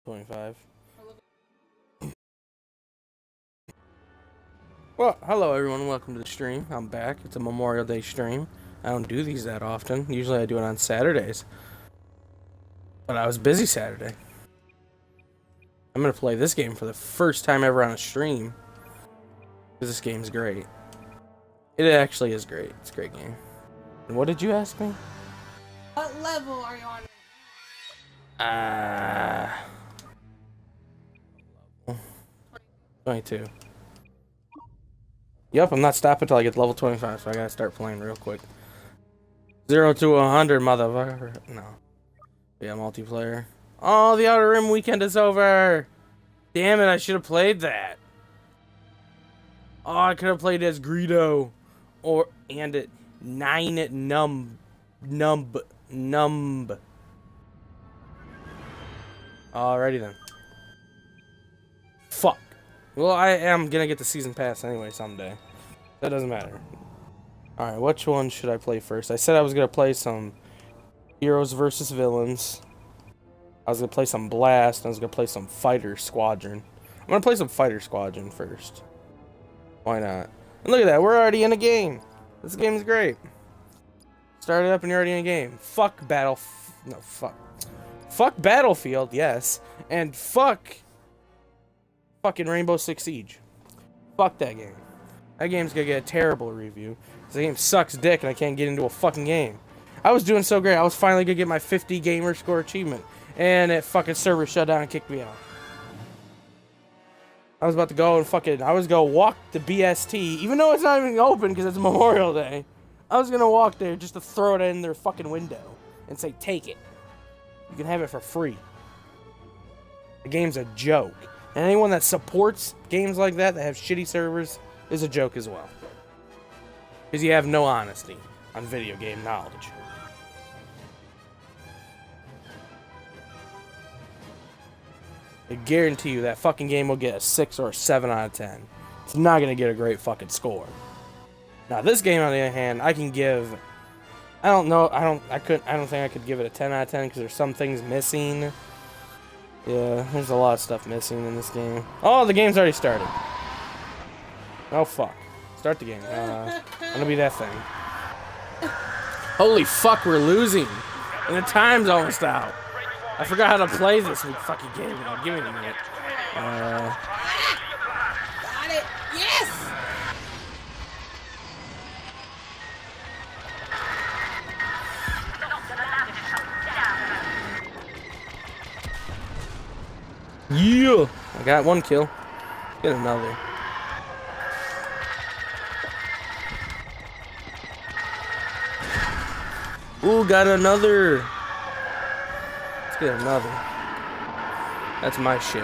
25. Well, hello everyone, welcome to the stream. I'm back. It's a Memorial Day stream. I don't do these that often. Usually I do it on Saturdays. But I was busy Saturday. I'm gonna play this game for the first time ever on a stream. Because this game's great. It actually is great. It's a great game. And what did you ask me? What level are you on? 22. Yep, I'm not stopping until I get to level 25, so I gotta start playing real quick. 0 to 100, motherfucker. No. Yeah, multiplayer. Oh, the Outer Rim weekend is over! Damn it, I should have played that. Oh, I could have played as Greedo. And at 9 at Numb. Alrighty then. Fuck. Well, I am gonna get the season pass anyway someday. That doesn't matter. Alright, which one should I play first? I said I was gonna play some Heroes versus Villains. I was gonna play some Blast, and I was gonna play some Fighter Squadron. I'm gonna play some Fighter Squadron first. Why not? And look at that, we're already in a game. This game is great. Start it up and you're already in a game. Fuck Fuck Battlefield, yes. And fuck fucking Rainbow Six Siege. Fuck that game. That game's gonna get a terrible review. The game sucks dick and I can't get into a fucking game. I was doing so great. I was finally gonna get my 50 gamer score achievement. And that fucking server shut down and kicked me out. I was about to go and I was gonna walk to BST, even though it's not even open because it's Memorial Day. I was gonna walk there just to throw it in their fucking window and say, take it. You can have it for free. The game's a joke. And anyone that supports games like that have shitty servers is a joke as well. Because you have no honesty on video game knowledge. I guarantee you that fucking game will get a 6 or a 7 out of 10. It's not going to get a great fucking score. Now this game on the other hand, I can give... I don't know, I don't think I could give it a 10 out of 10 because there's some things missing. Yeah, there's a lot of stuff missing in this game. Oh, the game's already started. Oh, fuck. Start the game. I'm gonna be that thing. Holy fuck, we're losing. And the time's almost out. I forgot how to play this fucking game now. Give me a minute. Got it! Yes! Yeah! I got one kill. Get another. Ooh, got another. Let's get another. That's my ship.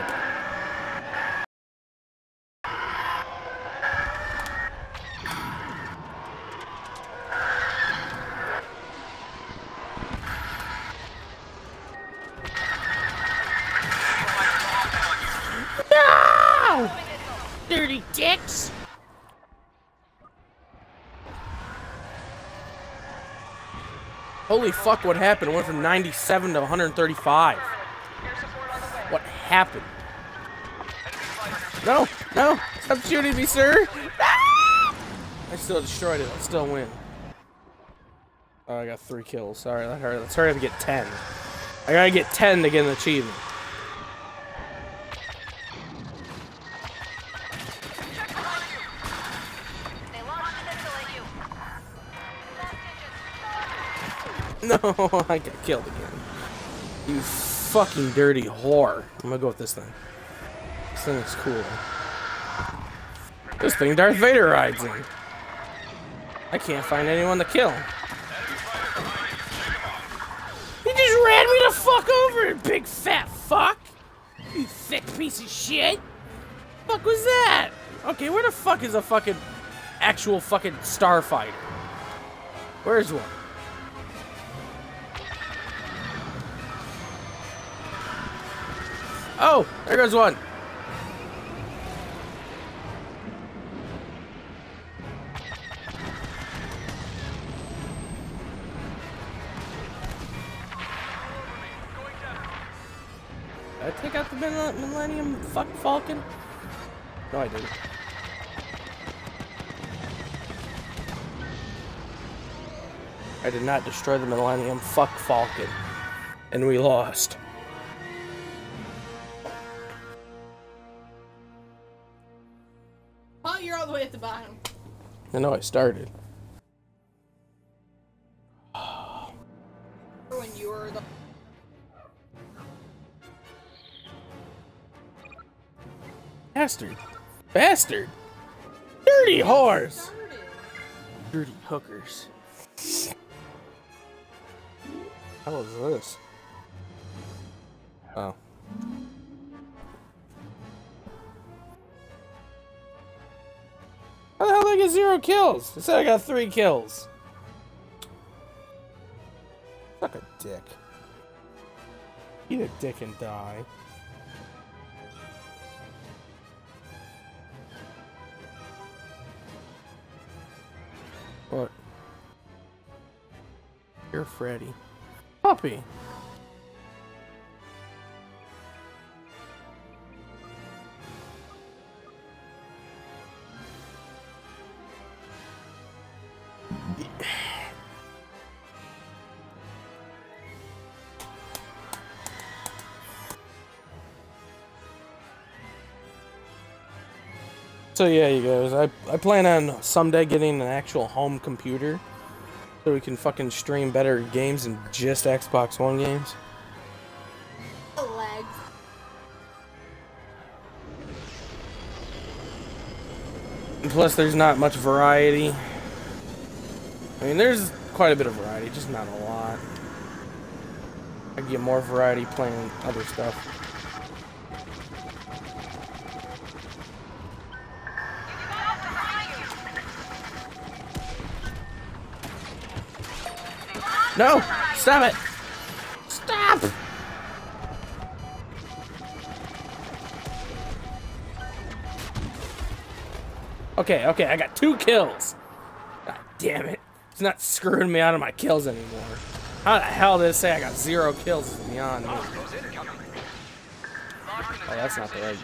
No! Dirty dicks! Holy fuck, what happened? It went from 97 to 135. What happened? No, no, stop shooting me, sir. No! I still destroyed it. I still win. Oh, I got 3 kills. Sorry, let's hurry up and get 10. I gotta get 10 to get an achievement. No, I got killed again. You fucking dirty whore. I'm gonna go with this thing. This thing is cool. This thing Darth Vader rides in. I can't find anyone to kill. He just ran me the fuck over, big fat fuck! You thick piece of shit! Fuck was that? Okay, where the fuck is a fucking actual fucking starfighter? Where's one? Oh, there goes one. Did I take out the the Millennium Falcon? No, I didn't. I did not destroy the Millennium Falcon. And we lost. Oh, you're all the way at the bottom. I know I started. When you were the... Bastard. Bastard. Dirty horse. Dirty hookers. How was this? Oh. How the hell did I get 0 kills? It said I got 3 kills. Suck a dick. Eat a dick and die. What? You're Freddy. Puppy. So yeah, you guys, I plan on someday getting an actual home computer so we can fucking stream better games than just Xbox One games. Legs. And plus, there's not much variety. I mean, there's quite a bit of variety, just not a lot. I get more variety playing other stuff. No! Stop it! Stop! Okay, I got 2 kills. God damn it. It's not screwing me out of my kills anymore. How the hell did it say I got 0 kills? It's beyond me. Oh, that's not the right.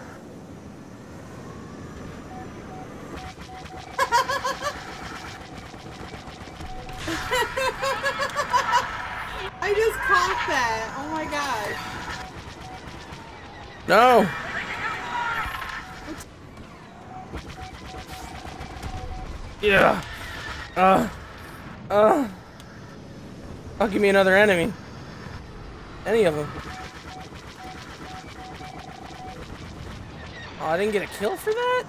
I just caught that. Oh my god. No! Yeah. I'll give me another enemy. Any of them. Oh, I didn't get a kill for that?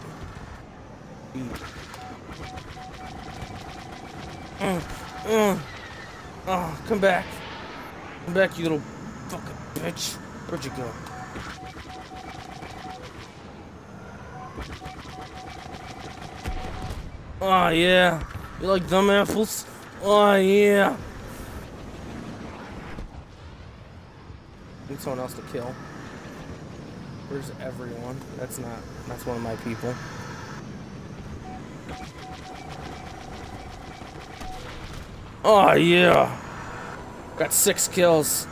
Oh, come back. Come back, you little fucking bitch. Where'd you go? Oh, yeah. You like dumb apples? Oh, yeah. Need someone else to kill. Where's everyone? That's one of my people. Oh, yeah. Got 6 kills.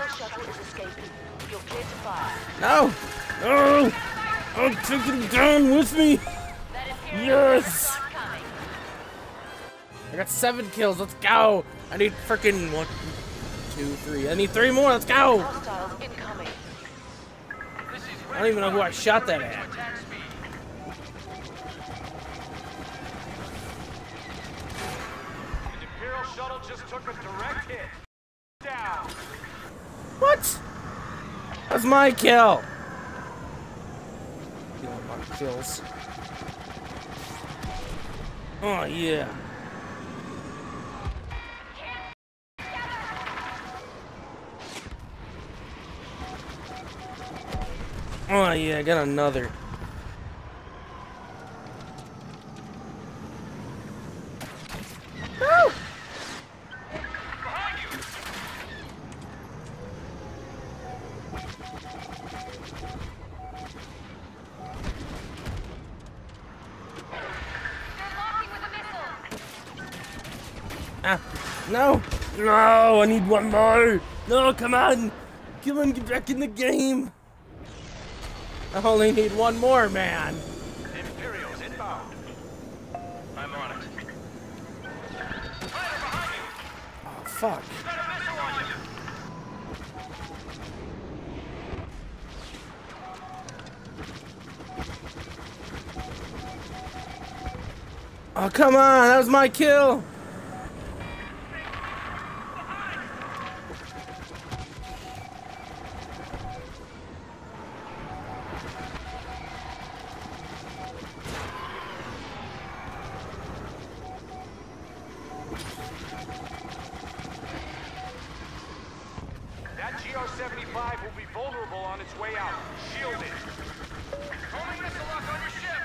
No! No! I'll take him down with me! Yes! I got 7 kills, let's go! I need freaking 1, 2, 3. I need 3 more, let's go! I don't even know who I shot that at. The Imperial shuttle just took a direct hit. Down. What? That's my kill! You want my kills. Oh, yeah. Oh, yeah, I got another. No! Ah, no! No, I need one more! No, come on! Come on, get back in the game! I only need one more, man. Imperials inbound. I'm on it. Oh, fuck. Got a missile on you. Oh, come on. That was my kill. That GO-75 will be vulnerable on its way out. Shield it. Homing missile lock on your ship.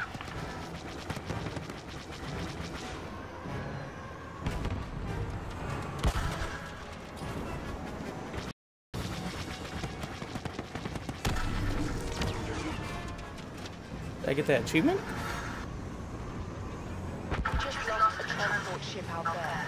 Did I get that achievement? Just lost a transport ship out there.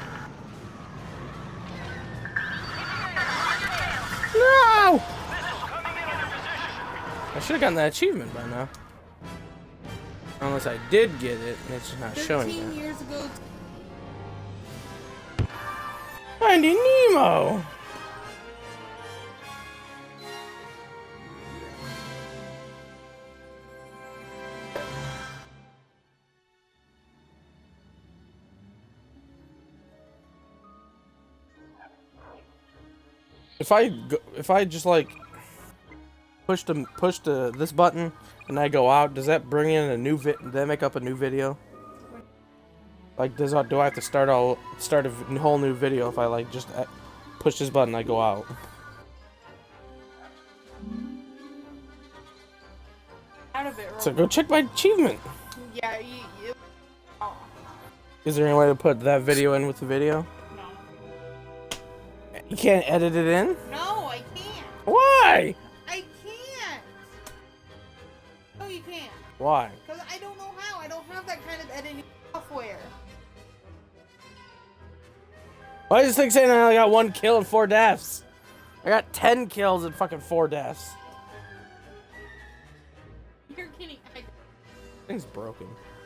No! Missile coming in on your position. I should have gotten that achievement by now. Unless I did get it, and it's just not showing 13 it. years ago. Finding Nemo! If I just like push this button and I go out, does that bring in a new does that make up a new video? Like do I have to start a whole new video if I like just push this button and I go out? Out of it. So go check my achievement. Yeah, you oh, Is there any way to put that video in with the video? no. You can't edit it in? No, I can't. Why? I can't. No, you can't. Why? Because I don't know how. I don't have that kind of editing software. Why is this thing saying I only got 1 kill and 4 deaths? I got 10 kills and fucking 4 deaths. You're kidding. Thing's broken.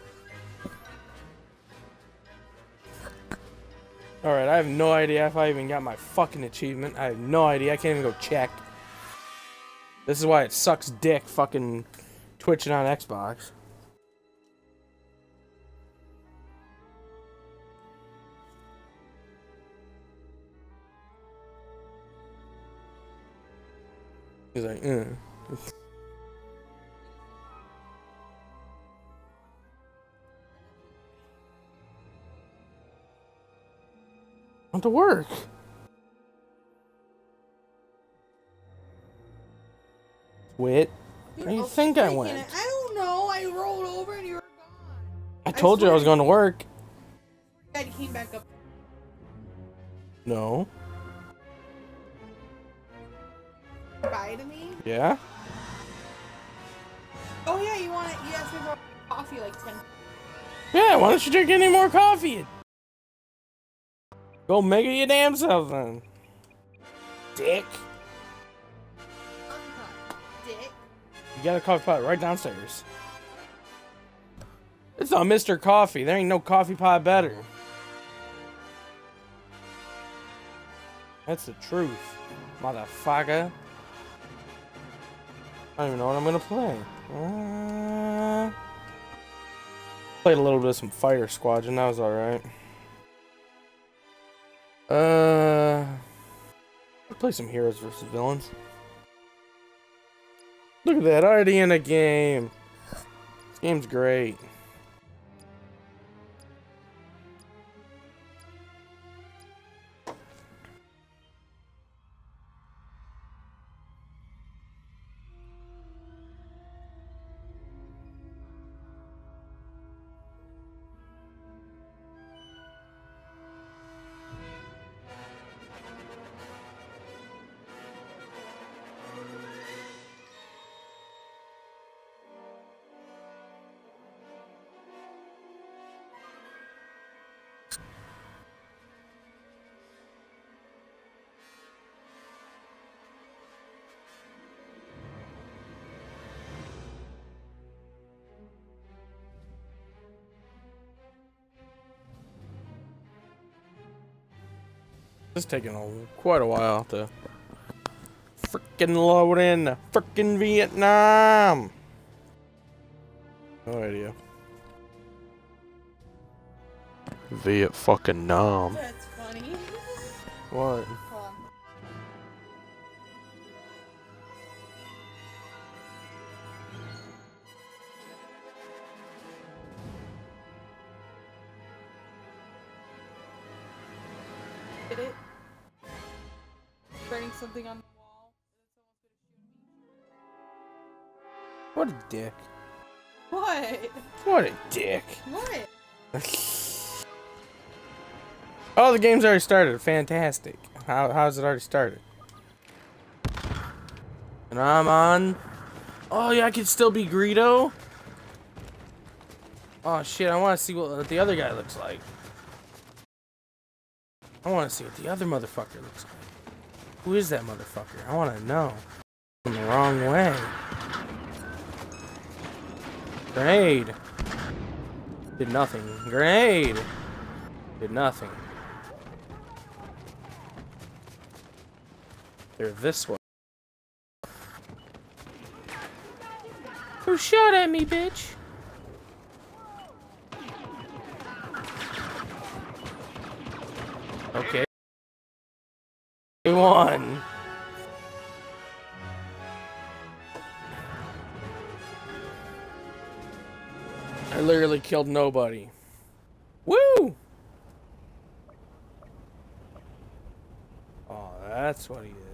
Alright, I have no idea if I even got my fucking achievement. I have no idea. I can't even go check. This is why it sucks dick fucking twitching on Xbox. He's like, Want to work. Wait. Where do you think I went? I don't know. I rolled over and you were gone. I told you I was going to work. God, you came back up. No. Bye to me. Yeah? Oh yeah, you asked me for coffee like 10. Yeah, why don't you drink any more coffee? Go make it your damn self then. Dick. Dick. You got a coffee pot right downstairs. It's not Mr. Coffee. There ain't no coffee pot better. That's the truth, motherfucker. I don't even know what I'm gonna play. Played a little bit of some Fire Squadron. That was alright. I'll play some Heroes versus Villains. Look at that, already in a game. This game's great. It's taking quite a while to freaking load in freaking Vietnam. No idea. Viet fucking Nam. That's funny. What? Hold on. Get it? Burning something on the wall. What a dick. What? What a dick. What? Oh, the game's already started. Fantastic. How's it already started? And I'm on. Oh yeah, I can still be Greedo. Oh shit, I want to see what the other guy looks like. I want to see what the other motherfucker looks like. Who is that motherfucker? I want to know. I'm the wrong way. Grenade. Did nothing. Grenade. Did nothing. They're this way. Who shot at me, bitch? Okay. We won. I literally killed nobody. Woo! Oh, that's what he is.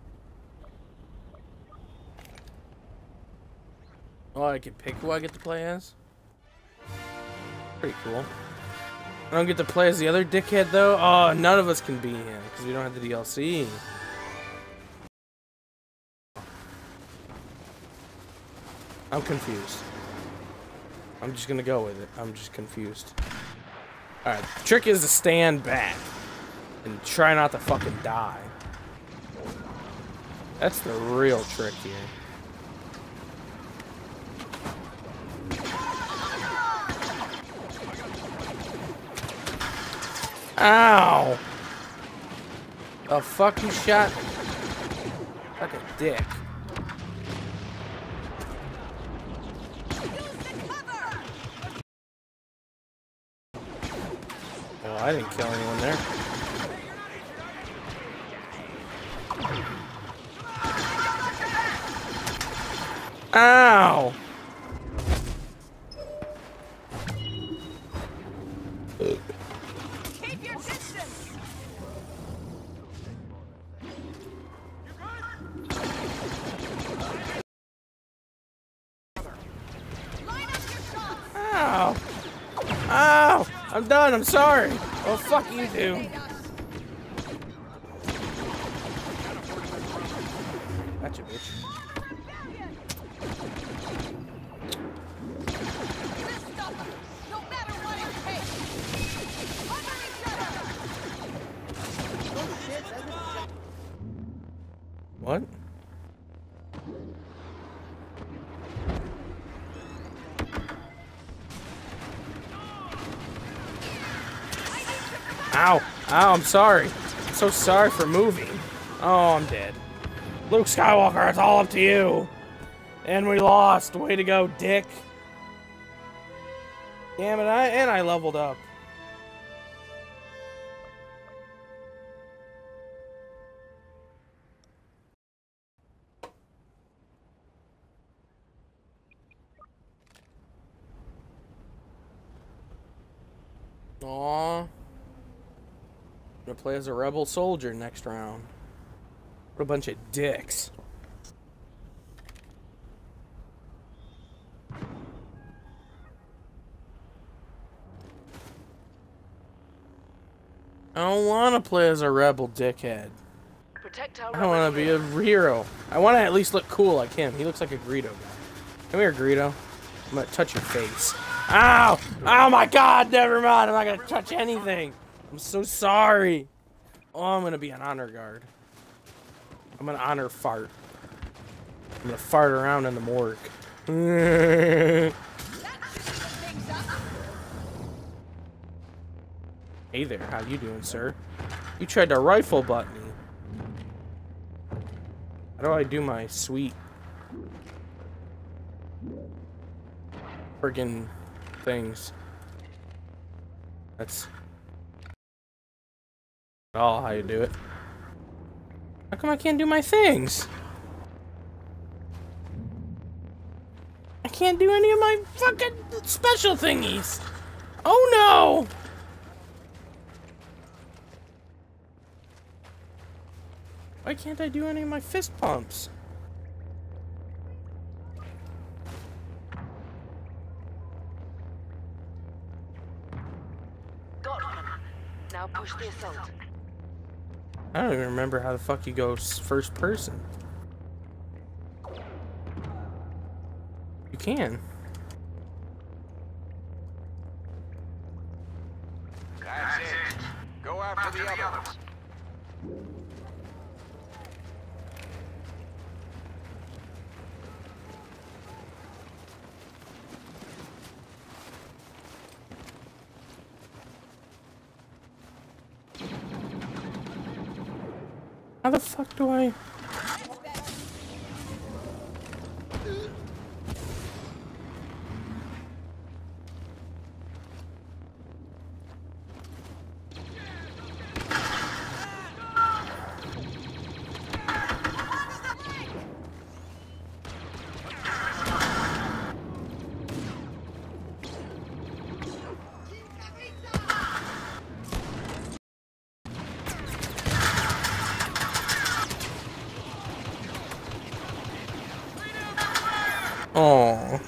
Oh, I can pick who I get to play as? Pretty cool. I don't get to play as the other dickhead, though? Oh, none of us can be him, because we don't have the DLC. I'm confused. I'm just gonna go with it. I'm just confused. Alright, the trick is to stand back and try not to fucking die. That's the real trick here. Ow! The fuck you shot? Like a dick. Well, I didn't kill anyone there. Ow! Keep your distance. Line up your shots. Ow! Ow! I'm done, I'm sorry. Oh, fuck you two. Gotcha, bitch. No matter what it takes. Cover each other. Oh shit, that's What? Ow! Ow, I'm sorry. I'm so sorry for moving. Oh, I'm dead. Luke Skywalker, it's all up to you. And we lost. Way to go, dick. Damn it, I leveled up. Aww. Gonna play as a rebel soldier next round. What a bunch of dicks. I don't want to play as a rebel dickhead. Protect our I want to be a hero. I want to at least look cool like him. He looks like a Greedo guy. Come here, Greedo. I'm gonna touch your face. Ow! Oh my god, never mind. I'm not gonna touch anything. I'm so sorry. Oh, I'm gonna be an honor guard. I'm an honor fart. I'm gonna fart around in the morgue. Hey there, how you doing, sir? You tried to rifle butt me. How do I do my sweet friggin' things? That's all how you do it. How come I can't do my things? I can't do any of my fucking special thingies. Oh no! Why can't I do any of my fist pumps? Got him. Now push the assault. I don't even remember how the fuck you go first person. You can. That's it. Go after the others. How the fuck do I... Oh.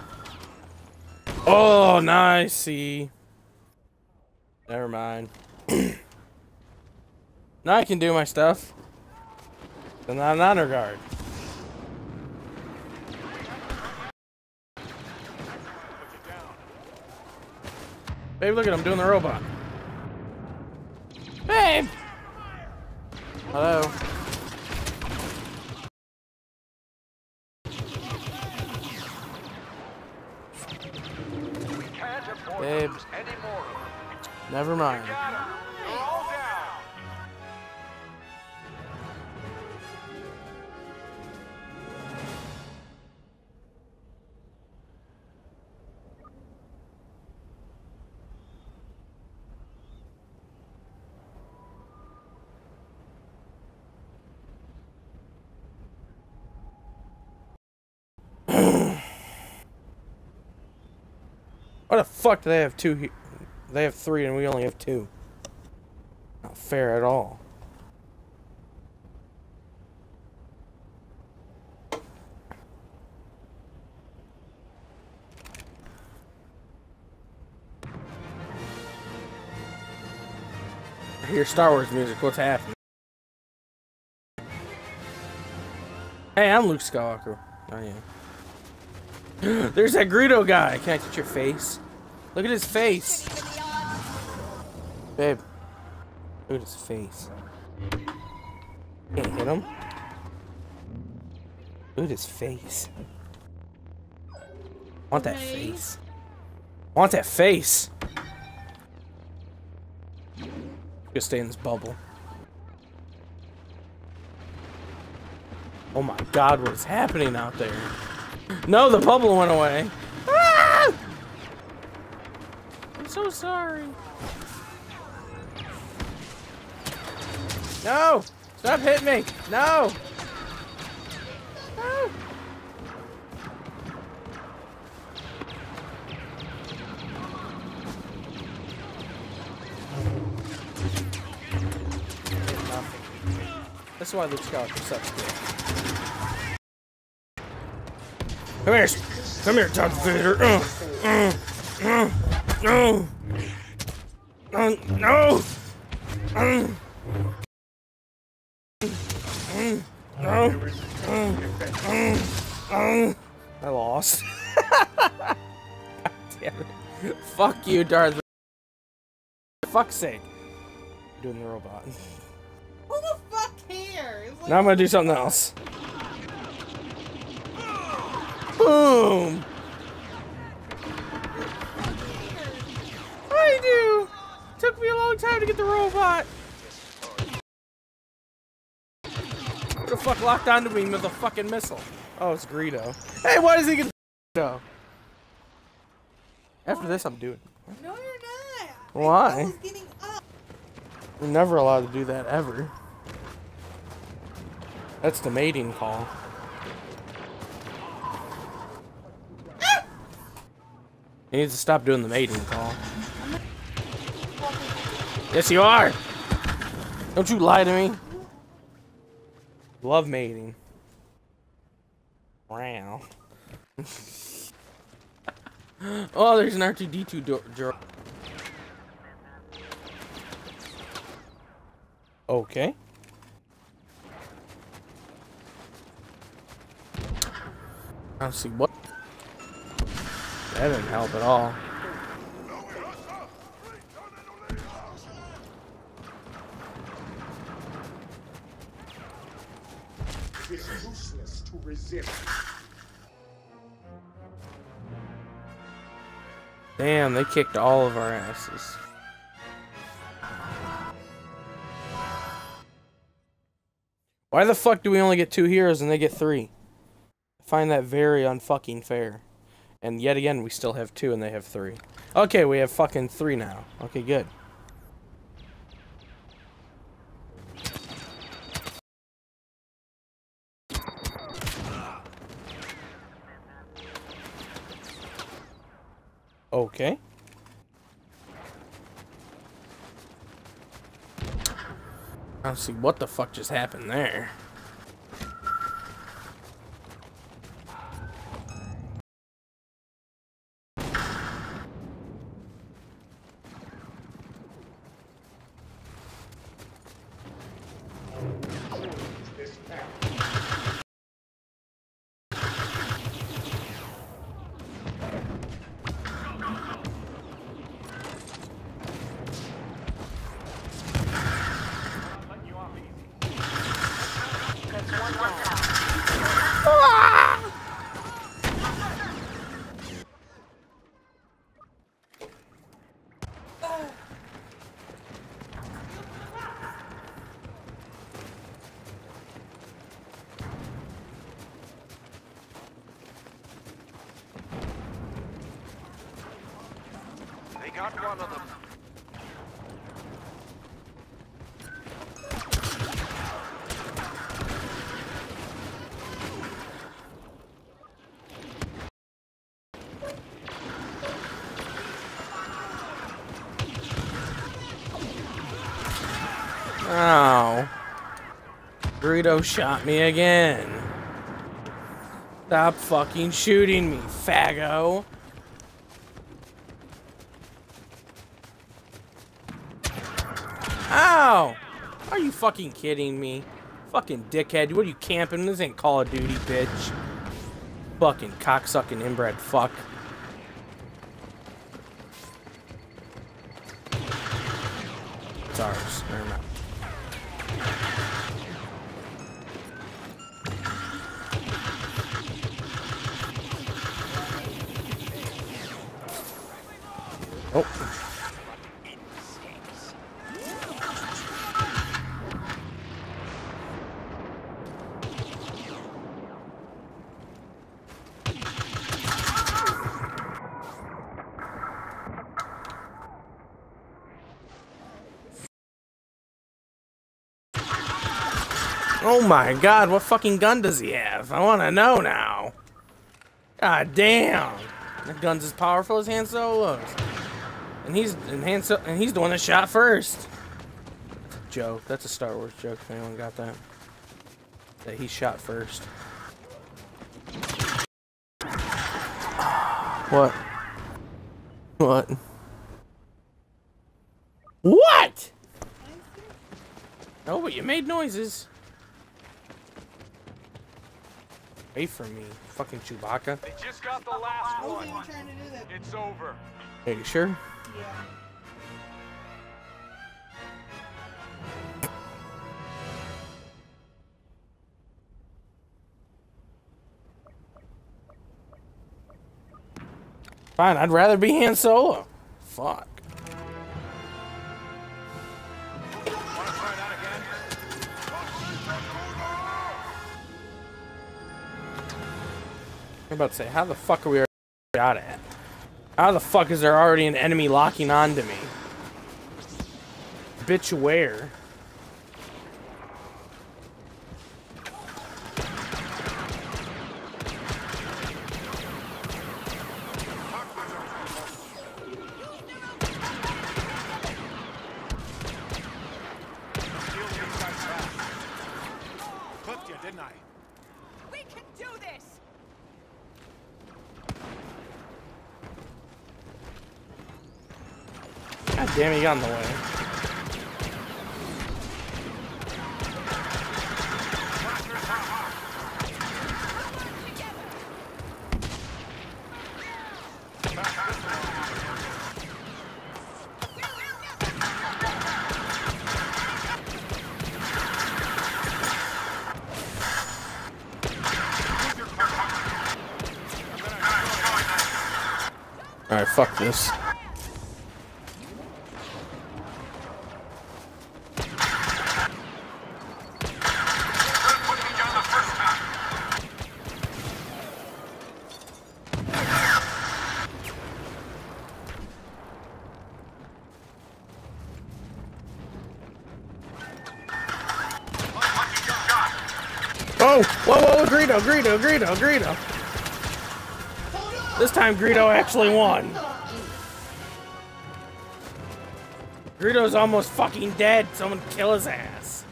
Oh, nice. See. Never mind. Now I can do my stuff. But not in honor guard. Babe, look at him doing the robot. Babe! Hello. Babe. Never mind. Why the fuck do they have two here? They have three and we only have two. Not fair at all. I hear Star Wars music. What's happening? Hey, I'm Luke Skywalker. Oh yeah. There's that Greedo guy. Can I touch your face? Look at his face. Babe. Look at his face. Can't hit him. Look at his face. Want that face. Want that face. Just stay in this bubble. Oh my god, what is happening out there? No, the bubble went away. Ah! I'm so sorry. No! Stop hitting me! No! No! That's why Luke Skywalker sucks good. Come here, Darth Vader. No. No. I lost. God damn it. Fuck you, Darth Vader. For fuck's sake. I'm doing the robot. Who the fuck cares? Like, Now I'm gonna do something else. Boom! I do! Took me a long time to get the robot. fuck locked onto me with a fucking missile? Oh, it's Greedo. Hey, why does he get Greedo? After this, I'm doing. No, you're not. Why? I was getting up. We're never allowed to do that ever. That's the mating call. You need to stop doing the mating call. Yes, you are. Don't you lie to me. Love mating. Wow. Oh, there's an R2-D2 door. Okay. I don't see what. That didn't help at all. It is useless to resist. Damn, they kicked all of our asses. Why the fuck do we only get 2 heroes and they get 3? I find that very unfucking fair. And yet again, we still have 2 and they have 3. Okay, we have fucking 3 now. Okay, good. Okay. I don't see what the fuck just happened there. This path. Letting you off easy. That's one down. They got one of them. Ow. Burrito shot me again. Stop fucking shooting me, faggo. Ow! Are you fucking kidding me? Fucking dickhead. What are you camping? This ain't Call of Duty, bitch. Fucking cocksucking inbred fuck. It's ours. Never mind. Oh. Oh my god, what fucking gun does he have? I want to know now. God damn. That gun's as powerful as Han Solo's. And he's the one that shot first. Joke. That's a Star Wars joke if anyone got that. That he shot first. What? What? What? No, but you made noises. Wait for me, fucking Chewbacca. They just got the last I one. wasn't even trying to do that. It's over. Are you sure? Yeah. Fine, I'd rather be Han Solo. Fuck. Want to try that again? I'm about to say, how the fuck are we already out at? How the fuck is there already an enemy locking onto me? Bitch, where? Clipped you, didn't I? We can do this! God damn it, you got in the way. Alright, fuck this. Oh! Whoa, Greedo! This time Greedo actually won. Greedo's almost fucking dead. Someone kill his ass.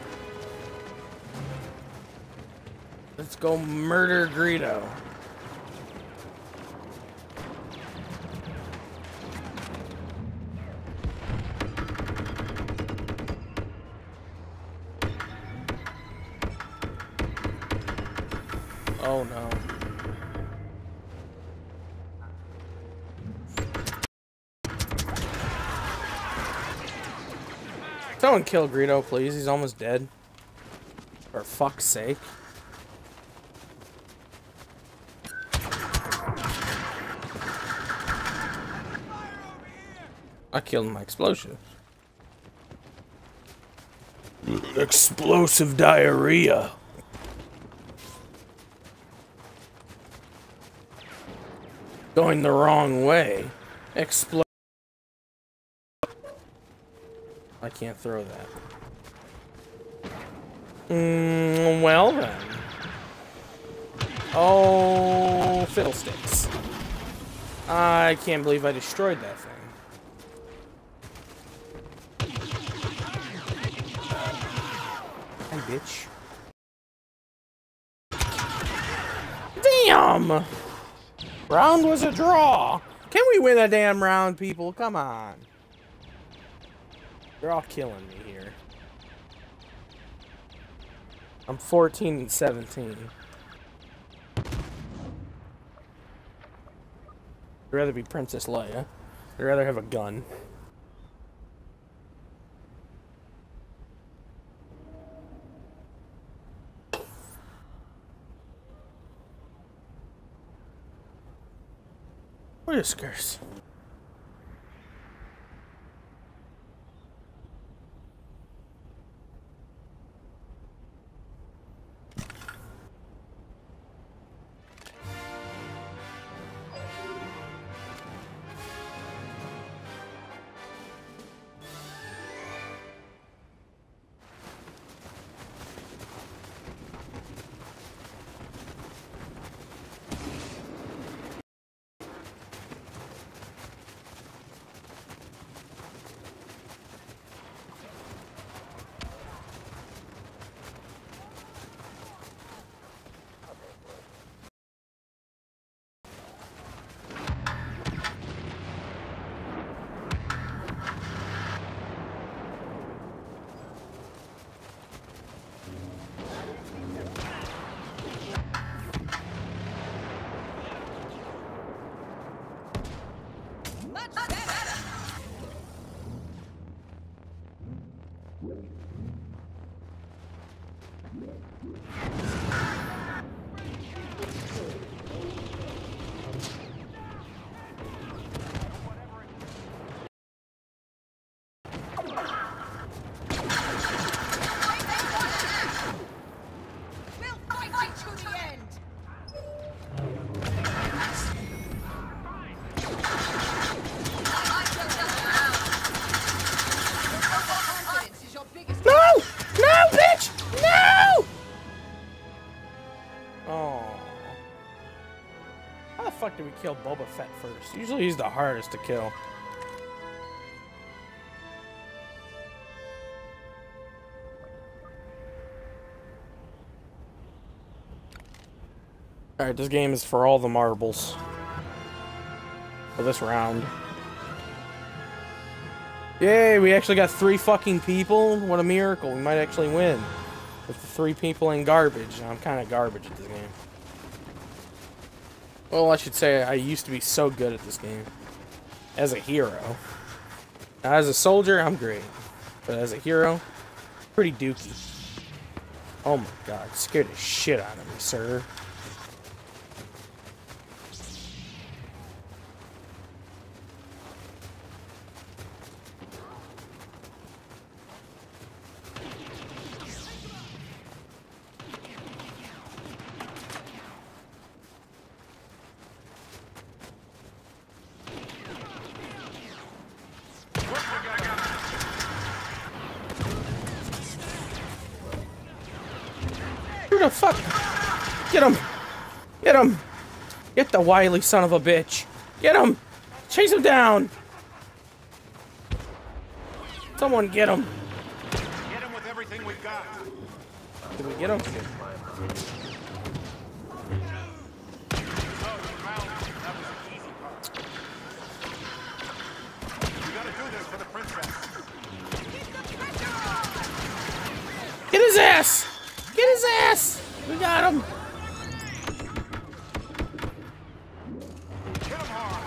Let's go murder Greedo. Oh no. Someone kill Greedo, please. He's almost dead. For fuck's sake. I killed him by explosives. Explosive diarrhea. Going the wrong way. Explode. I can't throw that. Well then. Oh, fiddlesticks. I can't believe I destroyed that thing. Hey, bitch. Damn! Round was a draw. Can we win a damn round, people? Come on. You're all killing me here. I'm 14 and 17. I'd rather be Princess Leia. I'd rather have a gun. Whiskers. the fuck did we kill Boba Fett first? Usually he's the hardest to kill. Alright, this game is for all the marbles. For this round. Yay, we actually got 3 fucking people. What a miracle. We might actually win. With the 3 people in garbage. I'm kind of garbage at this game. Well, I should say I used to be so good at this game. As a hero. Now, as a soldier, I'm great. But as a hero, pretty dookie. Oh my god, scared the shit out of me, sir. Who the fuck? Get him! Get him! Get the wily son of a bitch! Get him! Chase him down! Someone get him! Get him with everything we've got. Did we get him? Oh, you found him. That was the easy part. You gotta do this for the princess. Get his ass! Get his ass! We got him! Hit him hard.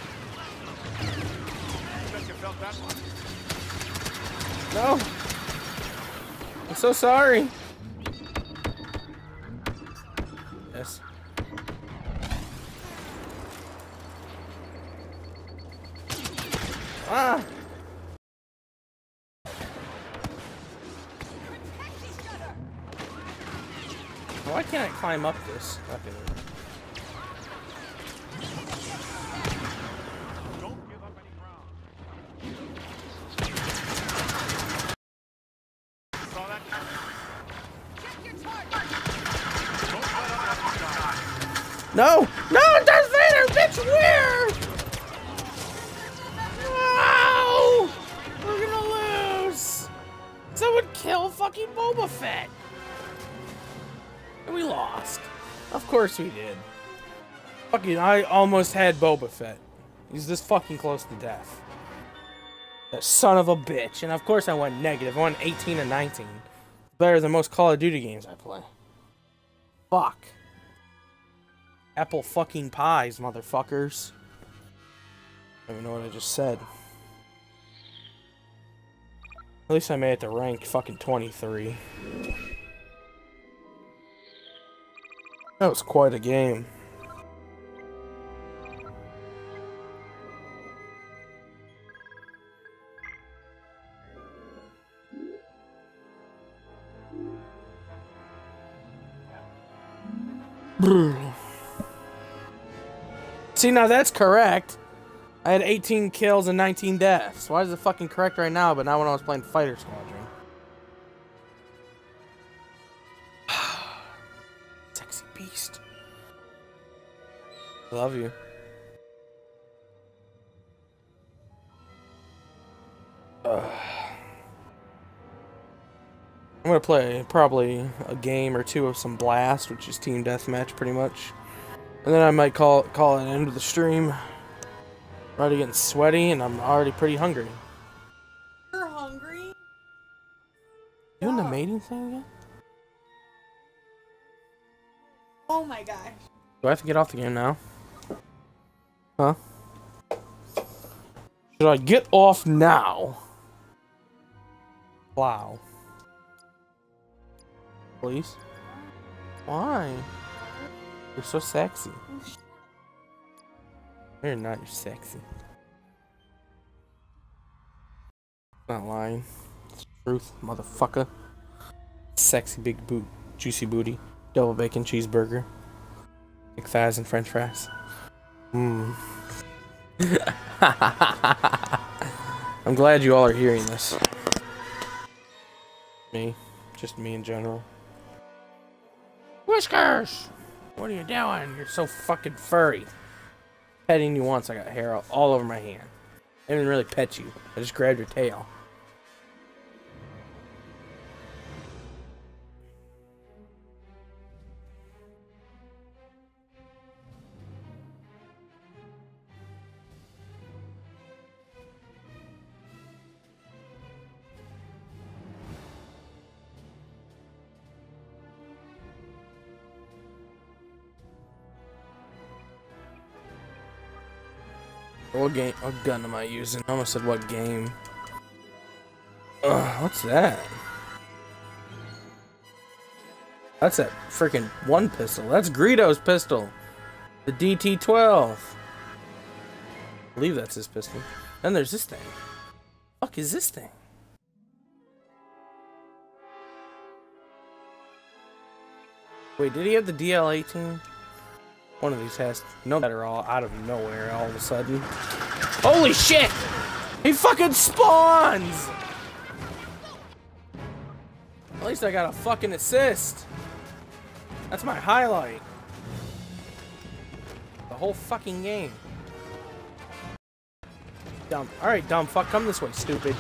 I bet you felt that one. No! I'm so sorry! Yes. Ah! Why can't I climb up this? Okay. Don't give up any ground. Saw that? Check your target. Don't let up that shot. No! No! Darth Vader! Bitch, where? No! We're gonna lose! Someone kill fucking Boba Fett! And we lost. Of course we did. Fucking, I almost had Boba Fett. He's this fucking close to death. That son of a bitch. And of course I went negative. I went 18 and 19. Better than most Call of Duty games I play. Fuck. Apple fucking pies, motherfuckers. I don't even know what I just said. At least I made it to rank fucking 23. That was quite a game. See, now that's correct. I had 18 kills and 19 deaths. Why is it fucking correct right now, but not when I was playing Fighter Squadron? Sexy beast. Love you. I'm gonna play probably a game or two of some Blast, which is team deathmatch pretty much. And then I might call it an end of the stream. I'm already getting sweaty and I'm already pretty hungry. You're hungry? Doing the mating thing again? Oh my gosh. Do I have to get off the game now? Huh? Should I get off now? Wow. Please? Why? You're so sexy. You're not, you're sexy. Not lying. It's the truth, motherfucker. Sexy big boot, juicy booty, double bacon cheeseburger, big thighs and french fries. Mmm. I'm glad you all are hearing this. Me. Just me in general. Whiskers! What are you doing? You're so fucking furry. petting you once, I got hair all over my hand. I didn't really pet you. I just grabbed your tail. What game? What gun am I using? I almost said what game. What's that? That's that freaking one pistol. That's Greedo's pistol. The DT-12. I believe that's his pistol. Then there's this thing. Fuck is this thing? Wait, did he have the DL-18? One of these has no better all out of nowhere all of a sudden. Holy shit! He fucking spawns! At least I got a fucking assist. That's my highlight. The whole fucking game. Dumb. Alright, dumb fuck, come this way, stupid.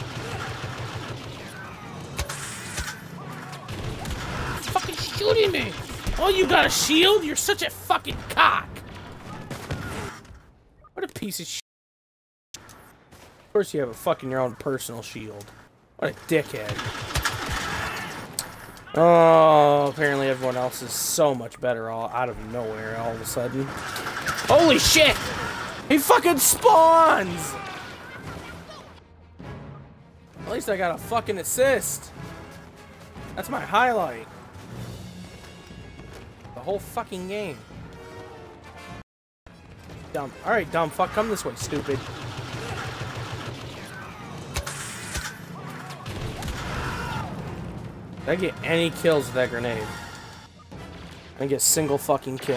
Fucking shooting me! Oh, you got a shield? You're such a fucking cock! What a piece of shit. Of course you have a fucking your own personal shield. What a dickhead. Oh, apparently everyone else is so much better all out of nowhere all of a sudden. Holy shit! He fucking spawns! At least I got a fucking assist. That's my highlight. The whole fucking game. Dumb. Alright, dumb fuck, come this way, stupid. Did I get any kills with that grenade? I didn't get a single fucking kill.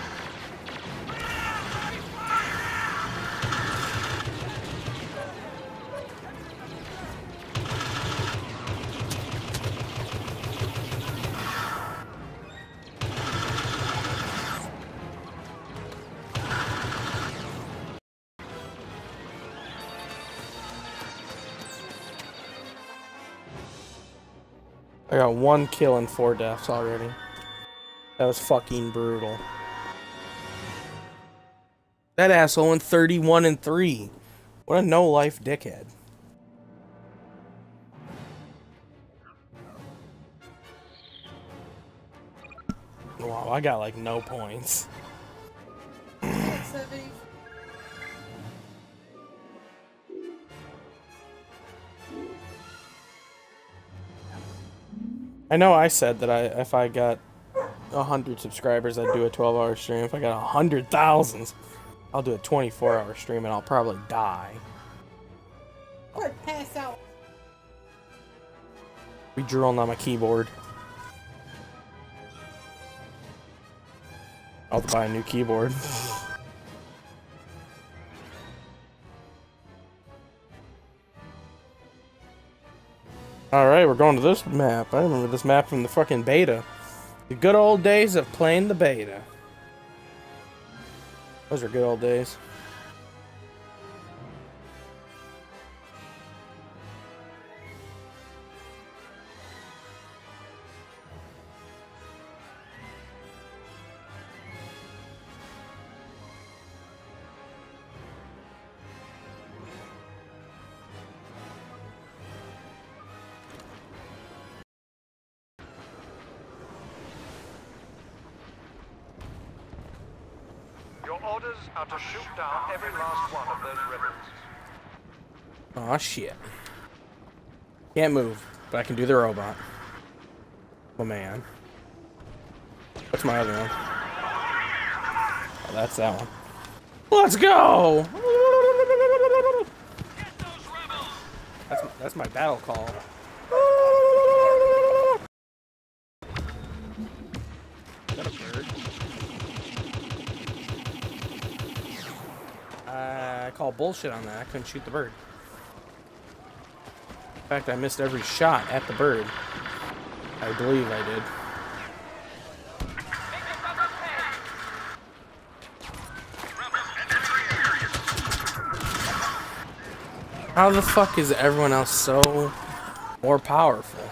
I got 1 kill and 4 deaths already. That was fucking brutal. That asshole went 31-3. What a no-life dickhead. Wow, I got like no points. I know I said that if I got 100 subscribers, I'd do a 12-hour stream. If I got 100,000, I'll do a 24-hour stream, and I'll probably die. Or pass out. Be drooling on my keyboard. I'll buy a new keyboard. Alright, we're going to this map. I remember this map from the fucking beta. The good old days of playing the beta. Those are good old days. Orders are to shoot down every last one of those rebels. Aw, shit. Can't move, but I can do the robot. Oh, man. What's my other one? Oh, that's that one. Let's go! That's my battle call. Is that a bird? I call bullshit on that. I couldn't shoot the bird. In fact, I missed every shot at the bird. I believe I did. How the fuck is everyone else so more powerful?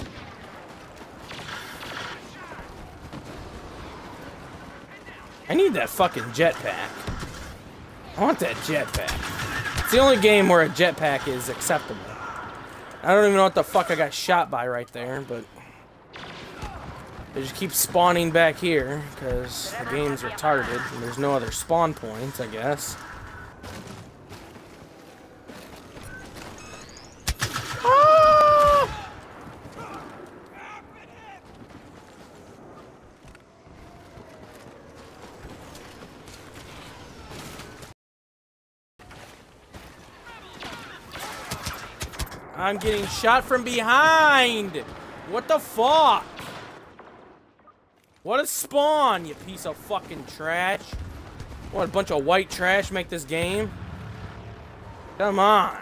I need that fucking jetpack. I want that jetpack. It's the only game where a jetpack is acceptable. I don't even know what the fuck I got shot by right there, but they just keep spawning back here because the game's retarded and there's no other spawn points, I guess. I'm getting shot from behind! What the fuck? What a spawn, you piece of fucking trash. What a bunch of white trash make this game? Come on.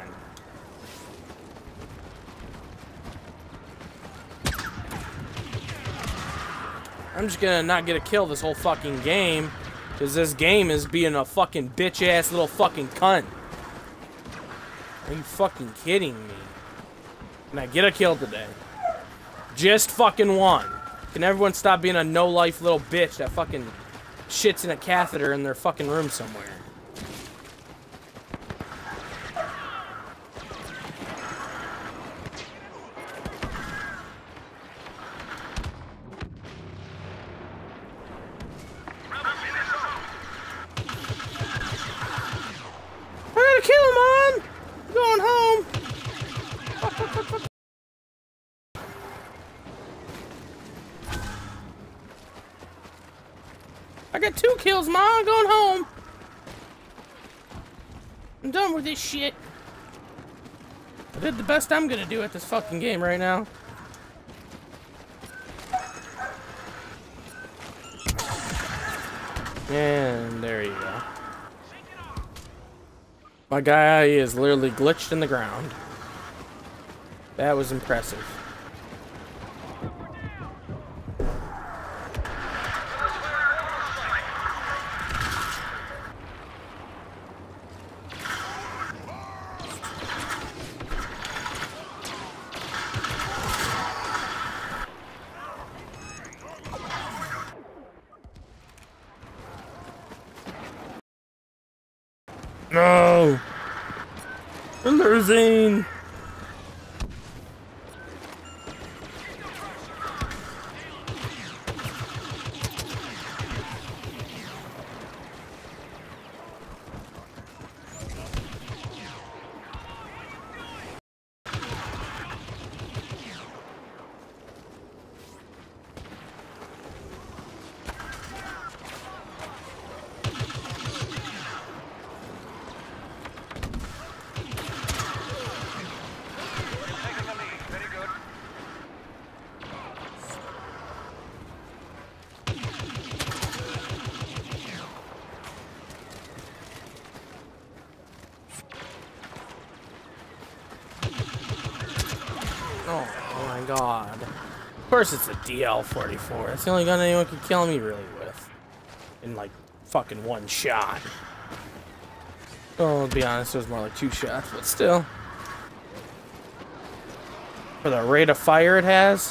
I'm just gonna not get a kill this whole fucking game, because this game is being a fucking bitch-ass little fucking cunt. Are you fucking kidding me? Can I get a kill today? Just fucking one. Can everyone stop being a no-life little bitch that fucking shits in a catheter in their fucking room somewhere? I gotta kill him, on! I'm going home! I got 2 kills, Ma. I'm going home. I'm done with this shit. I did the best I'm gonna do at this fucking game right now. And there you go. My guy is literally glitched in the ground. That was impressive. No! We're losing! Oh my god. Of course it's a DL-44. It's the only gun anyone can kill me really with. In like fucking one shot. Oh, to be honest, it was more like 2 shots, but still. For the rate of fire it has.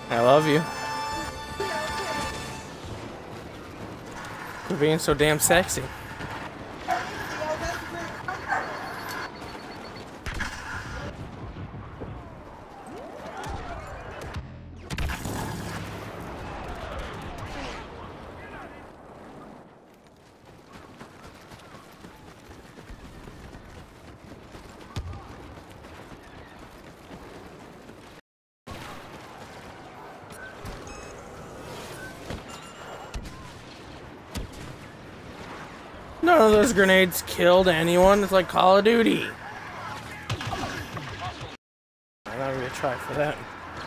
I love you. For being so damn sexy. None of those grenades killed anyone. It's like Call of Duty. I'm not gonna try for that.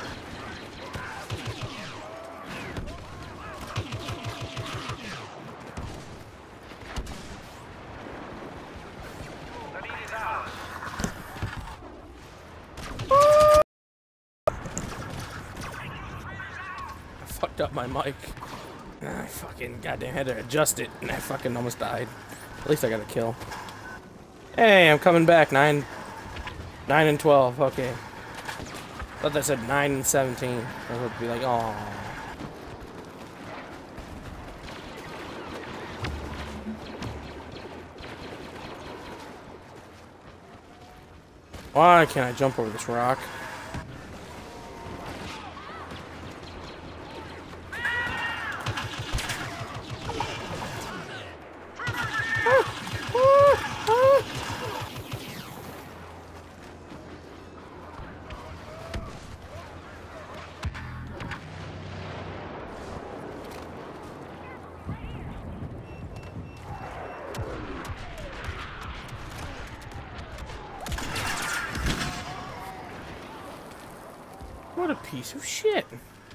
The lead is ours. I fucked up my mic. I fucking goddamn had to adjust it, and I fucking almost died. At least I got a kill. Hey, I'm coming back. 9 and 12. Okay. Thought that said 9 and 17. I would be like, oh. Why can't I jump over this rock? What a piece of shit.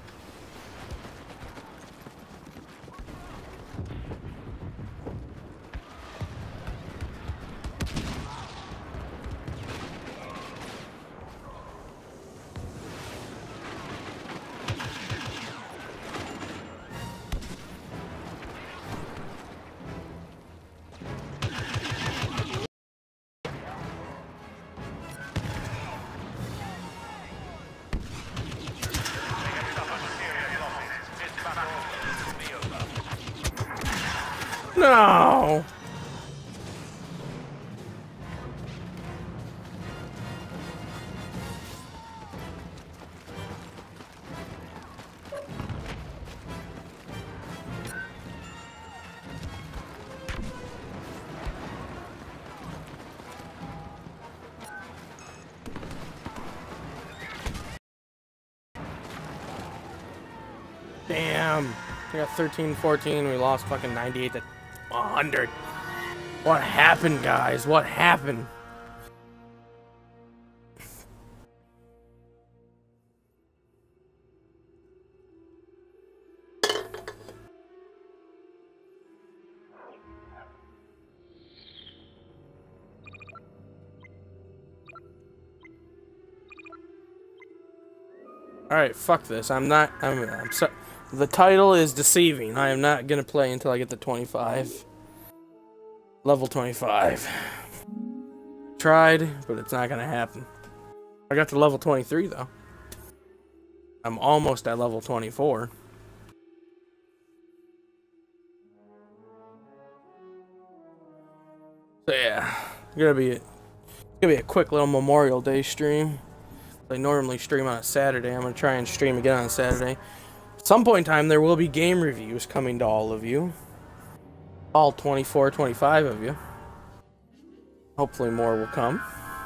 No. Damn. We got 13-14. We lost fucking 98 to 100. What happened, guys? What happened? Alright, fuck this. I'm sorry. The title is deceiving. I am not gonna play until I get to 25. Level 25. Tried, but it's not gonna happen. I got to level 23 though. I'm almost at level 24. So yeah, it's gonna be a quick little Memorial Day stream. I normally stream on a Saturday. I'm gonna try and stream again on Saturday. At some point in time, there will be game reviews coming to all of you. All 24, 25 of you. Hopefully more will come.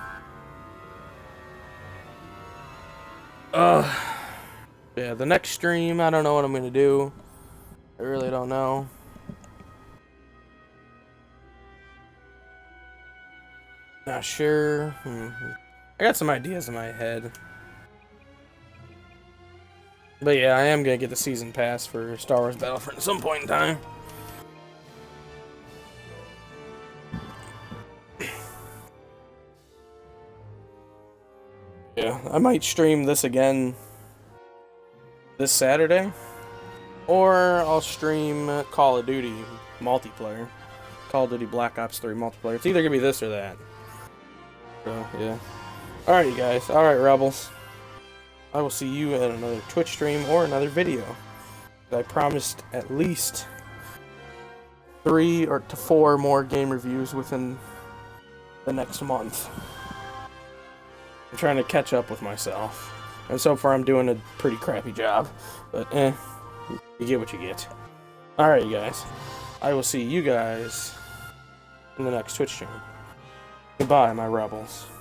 Yeah, the next stream, I don't know what I'm gonna do. I really don't know. Not sure. I got some ideas in my head. But yeah, I am gonna get the season pass for Star Wars Battlefront at some point in time. Yeah, I might stream this again this Saturday. Or I'll stream Call of Duty multiplayer. Call of Duty Black Ops 3 multiplayer. It's either gonna be this or that. So, yeah. Alright, you guys. Alright, Rebels. I will see you at another Twitch stream or another video. I promised at least 3 to 4 more game reviews within the next month. I'm trying to catch up with myself. And so far I'm doing a pretty crappy job. But you get what you get. Alright, you guys. I will see you guys in the next Twitch stream. Goodbye, my rebels.